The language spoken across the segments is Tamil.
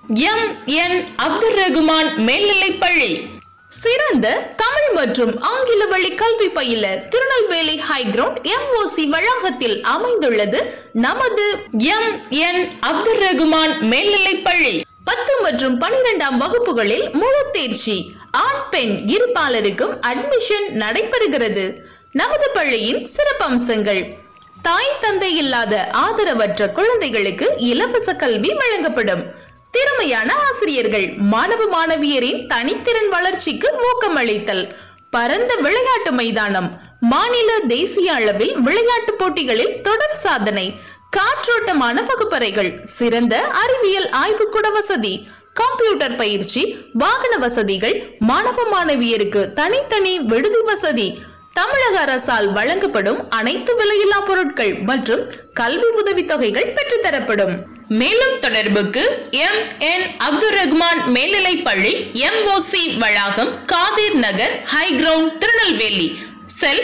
எம்.என். அப்துல் ரகுமான் மேல்நிலைப்பள்ளி. சிறந்த தமிழ் மற்றும் ஆங்கில வழி கல்வி பயில திருநெல்வேலி ஹைகிரவுண்ட் MOC வளாகத்தில் அமைந்துள்ளது நமது எம்.என். அப்துல் ரகுமான் மேல்நிலைப்பள்ளி. 10 மற்றும் 12ஆம் வகுப்புகளில் முழு தேர்ச்சி, ஆண் பெண் இருபாலருக்கும் அட்மிஷன் நடைபெறுகிறது. நமது பள்ளியின் சிறப்பம்சங்கள்: தாய் தந்தை இல்லாத ஆதரவற்ற குழந்தைகளுக்கு இலவச கல்வி வழங்கப்படும். திறமையான ஆசிரியர்கள், மாணவ மாணவியரின் தனித்திறன் வளர்ச்சிக்கு ஊக்கமளித்தல். பரந்த விளையாட்டு மைதானம், மாநில தேசிய அளவில் விளையாட்டு போட்டிகளில் தொடர் சாதனை. காற்றோட்டமான வகுப்பறைகள், சிறந்த அறிவியல் ஆய்வுக்கூட வசதி, கம்ப்யூட்டர் பயிற்சி, வாகன வசதிகள், மாணவ மாணவியருக்கு தனித்தனி விடுதி வசதி. தமிழக அரசால் வழங்கப்படும் அனைத்து விலையில்லா பொருட்கள் மற்றும் கல்வி உதவித்தொகைகள் பெற்றுத்தரப்படும். மேலும் தொடர்புக்கு எம்.என். அப்துல் ரகுமான் மேல்நிலைப்பள்ளி, MOC வளாகம், காதிர் நகர், ஹைகிரவுண்ட், திருநெல்வேலி. செல்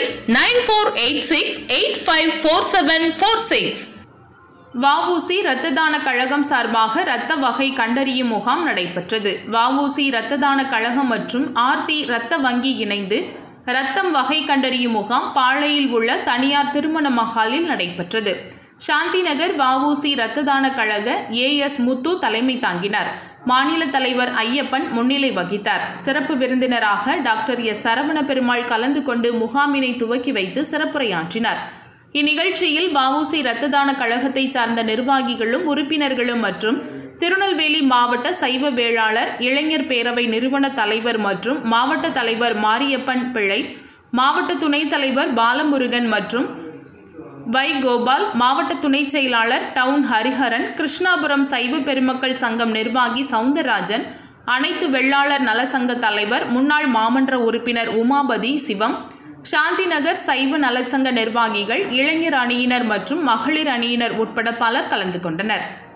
9486854746. வ.உ.சி. இரத்த தான கழகம் சார்பாக இரத்த வகை கண்டறியும் முகாம் நடைபெற்றது. வ.உ.சி. இரத்த தான கழகம் மற்றும் ஆர்த்தி இரத்த வங்கி இணைந்து இரத்தம் வகை கண்டறியும் முகாம் பாளையில் உள்ள தனியார் திருமண மஹாலில் நடைபெற்றது. சாந்தி நகர் வ.உ.சி. இரத்த தான கழக AS முத்து தலைமை தாங்கினார். மாநில தலைவர் ஐயப்பன் முன்னிலை வகித்தார். சிறப்பு விருந்தினராக டாக்டர் S. சரவண பெருமாள் கலந்து கொண்டு முகாமினை துவக்கி வைத்து சிறப்புரையாற்றினார். இந்நிகழ்ச்சியில் வ.உ.சி. இரத்த தான கழகத்தை சார்ந்த நிர்வாகிகளும் உறுப்பினர்களும் மற்றும் திருநெல்வேலி மாவட்ட சைவ வேளாளர் இளைஞர் பேரவை நிறுவன தலைவர் மற்றும் மாவட்ட தலைவர் மாரியப்பன் பிள்ளை, மாவட்ட துணைத் தலைவர் பாலமுருகன் மற்றும் வை கோபால், மாவட்ட துணை செயலாளர் டவுன் ஹரிஹரன், கிருஷ்ணாபுரம் சைவ பெருமக்கள் சங்கம் நிர்வாகி சவுந்தரராஜன், அனைத்து வெள்ளாளர் நல சங்க தலைவர் முன்னாள் மாமன்ற உறுப்பினர் உமாபதி சிவம், சாந்தி நகர் சைவ நலச்சங்க நிர்வாகிகள், இளைஞர் அணியினர் மற்றும் மகளிர் அணியினர் உட்பட பலர் கலந்து கொண்டனர்.